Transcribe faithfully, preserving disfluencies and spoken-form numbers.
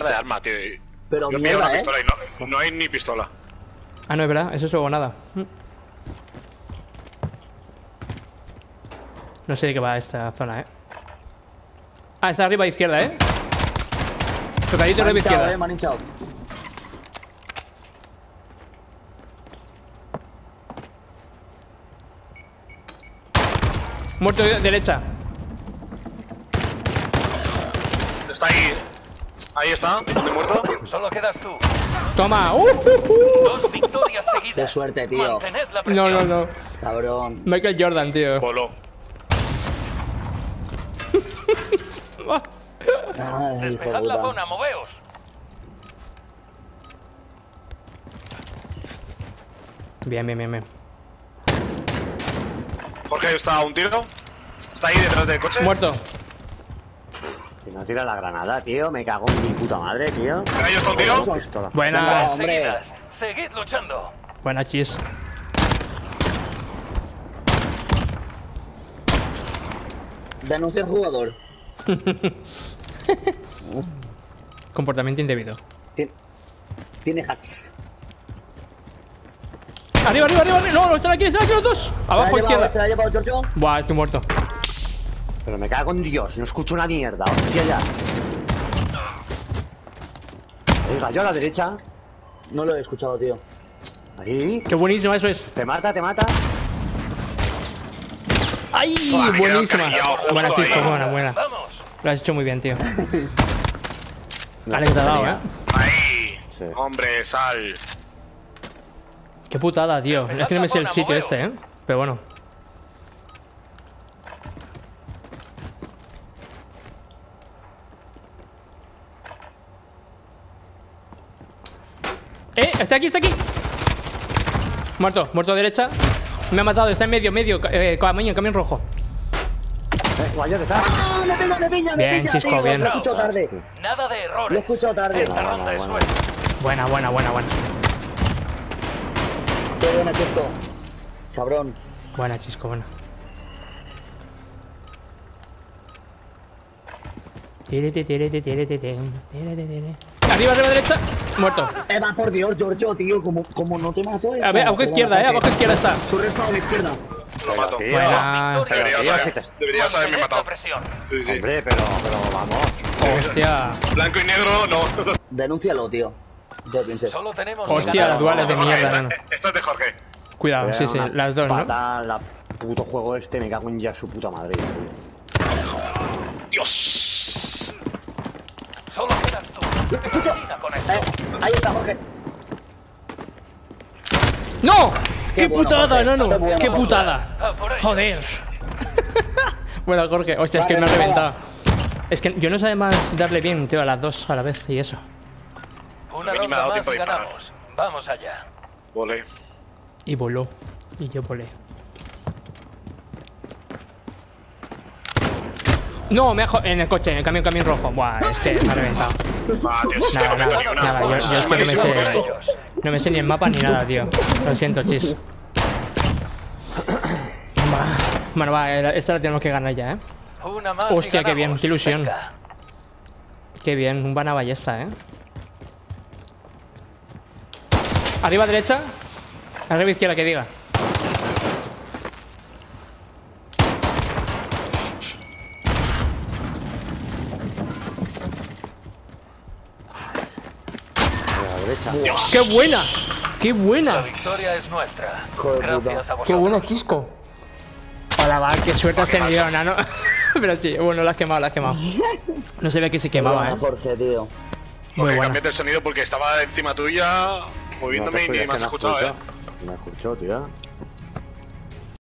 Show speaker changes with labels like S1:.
S1: de arma, tío.
S2: Pero
S1: yo
S2: mierda,
S1: pido una
S2: ¿eh?
S1: pistola y no, no hay ni pistola.
S3: Ah, no, es verdad, eso es o nada. No sé de qué va esta zona, eh. Ah, está arriba a izquierda, eh. Tocadito arriba a izquierda.
S2: Eh, me han hinchado.
S3: Muerto de derecha.
S1: Está ahí. Ahí está, donde muerto.
S4: Solo quedas tú.
S3: Toma. Uh, uh, uh.
S4: Dos victorias seguidas.
S2: Qué suerte, tío.
S4: Mantened la
S3: No,
S4: presión.
S3: no, no.
S2: Cabrón.
S3: Michael Jordan, tío.
S1: Polo.
S2: Ay, hijo de
S4: Despejad la
S2: puta.
S4: zona, moveos.
S3: Bien, bien, bien, bien.
S1: Jorge, ahí está un tiro. Está ahí detrás del coche.
S3: Muerto.
S5: Si no tira la granada, tío, me cago en mi puta madre, tío.
S1: Ahí está un tiro.
S5: Pistola.
S3: Buena.
S2: hombre.
S4: Seguidas. Seguid luchando.
S3: Buena chis.
S2: Denuncia al jugador.
S3: Comportamiento indebido.
S2: Tien- Tiene hacks.
S3: Arriba, arriba, arriba, arriba. No, no, están aquí, están aquí los dos. Abajo,
S2: ¿Se la ha llevado-
S3: izquierda.
S2: ¿Se la ha llevado Giorgio?
S3: Buah, estoy muerto.
S5: Pero me cago en Dios, no escucho una mierda, hostia ya. Venga, yo a la derecha.
S2: No lo he escuchado, tío.
S5: Ahí.
S3: Qué buenísimo eso es.
S5: Te mata, te mata.
S3: ¡Ay!
S1: Buah, me he quedado
S3: Buenísima.
S1: callado justo
S3: Buena chispa,
S1: ahí.
S3: buena, buena.
S4: Vamos.
S3: Lo has hecho muy bien, tío. Vale, que te ha dado, eh.
S1: Ahí.
S5: Sí.
S1: Hombre, sal.
S3: Qué putada, tío. Es que no me sé el sitio este, eh. Pero bueno. ¡Eh! ¡Está aquí, está aquí! Muerto, muerto a derecha. Me ha matado, está en medio, medio. Eh, camión, camión rojo.
S5: Eh, guayo, ¿qué tal?
S2: ¡Ah, me pilla, me pilla, me
S3: Bien,
S2: pilla,
S3: Chisco,
S2: tío!
S3: bien.
S2: Lo he escuchado tarde.
S4: Nada de errores.
S2: Lo he escuchado tarde.
S4: Esta
S5: Bueno,
S4: ronda es
S5: bueno.
S4: nuestra.
S3: Buena, buena, buena, buena.
S2: Qué buena, Chisco. Cabrón.
S3: Buena, Chisco, buena. Tirete, tirete, tirete, tirete, tirete. Arriba, arriba, derecha. Muerto.
S2: Eva, por Dios, Giorgio, tío. Como, como no te mato.
S3: A ver, abajo izquierda, eh. Abajo izquierda está.
S2: Su respaldo a la izquierda.
S1: Lo mato.
S5: tío.
S3: Buena.
S1: Deberías,
S5: Tío,
S1: haber,
S5: si te-
S1: deberías haberme
S4: Mantened la
S1: matado.
S4: presión.
S1: Sí, sí.
S5: Hombre, pero, pero vamos.
S3: Hostia.
S1: Blanco y negro, no.
S2: Denúncialo, tío. Yo pienso.
S4: Solo tenemos
S3: Hostia,
S4: que ganar.
S3: las duales de
S1: Jorge,
S3: mierda,
S1: esta,
S3: no.
S1: esta es de Jorge.
S3: Cuidado, sí, sí,
S5: Una
S3: las dos, ¿no?
S5: pata, la puto juego este, me cago en ya su puta madre, tío.
S1: Dios.
S4: Solo quedas tú. Termina con esto.
S2: Eh, ahí está, Jorge.
S3: ¡No! ¡Qué,
S2: Qué bueno,
S3: putada,
S2: Jorge.
S3: no, no!
S2: Qué bueno,
S3: ¡Qué
S2: Jorge.
S3: putada!
S4: Ah, por ello.
S3: ¡Joder! Bueno, Jorge, hostia, es que me ha
S2: Vale,
S3: reventado. Es que yo no sé además darle bien, tío, a las dos a la vez y eso.
S4: Una
S1: A mí ni me ha
S4: ronda
S1: dado
S4: más
S1: tiempo
S4: y
S1: de disparar.
S4: ganamos. Vamos allá.
S1: Vole.
S3: Y voló. Y yo volé. No, me ha jo- en el coche, en el camión, camión rojo. Buah, es que me ha reventado.
S1: Ah, tío, es que
S3: Nada,
S1: no meto
S3: nada,
S1: ni una.
S3: nada, yo, yo es que no me
S1: Malísimo
S3: sé.
S1: con esto.
S3: No me sé ni el mapa ni nada, tío. Lo siento, chis. Va. Bueno, va, esta la tenemos que ganar ya, eh.
S4: Una más y
S3: Hostia, qué
S4: ganamos.
S3: bien, qué ilusión.
S4: Venga.
S3: Qué bien, un Vana Ballesta, eh. Arriba derecha. Arriba izquierda, que diga.
S5: A la derecha.
S3: ¡Qué buena! ¡Qué buena!
S4: La victoria es nuestra.
S2: Joder, puta.
S4: Gracias a vosotros.
S3: ¡Qué buena, Chisco! Hola, va, qué suerte has tenido, nano. Pero sí, bueno, la has quemado, la has quemado. No se ve que se quemaba,
S2: Buena,
S3: eh.
S2: Jorge, tío.
S3: Muy
S1: Porque
S3: buena.
S1: cambiaste el sonido porque estaba encima tuya, moviéndome
S5: No te
S1: y ni me has
S5: escuchas,
S1: escuchado,
S5: que
S1: eh.
S5: no escucho. Me escucho, tío.